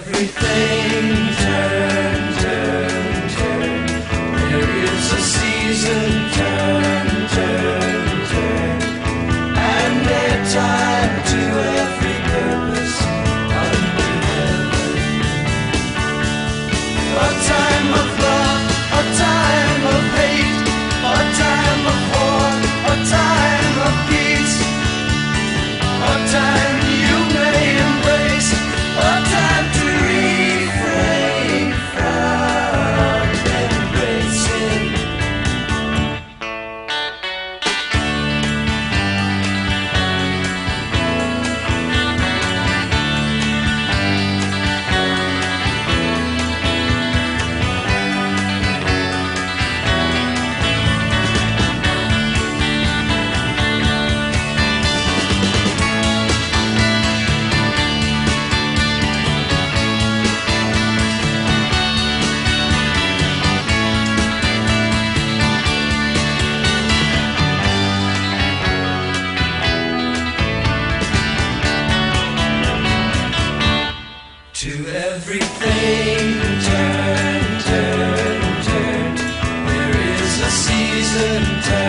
everything turn, turn, turn. There is a season, turn, turn, turn. And a time to every purpose under heaven. A time of love, a time of hate, a time of war, a time of peace, a time you may embrace, a time to refrain from embracing. To everything turn, turn, turn. There is a season, turn.